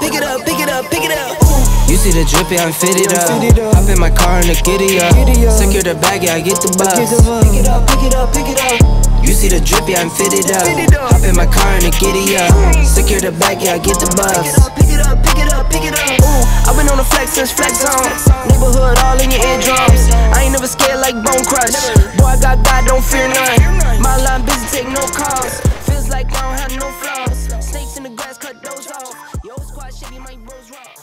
pick it up, pick it up, pick it up. You see the drip, yeah, I'm fitted up. Hop in my car and the giddy up. Secure the bag, yeah, I get the bus. Pick it up, pick it up, pick it up. You see the drip, yeah, I'm fitted up. Hop in my car and the giddy up. Secure the bag, yeah, I get the bus. Pick it up, pick it up, pick it up. I've been on the flex since flex on. Neighborhood all in your eardrums. I ain't never scared like Bone Crush. Boy, I got God, don't fear none. My line busy, take no calls. Feels like I don't have no flaws. Snakes in the grass, cut those off. Yo, squad shady, my bros rock.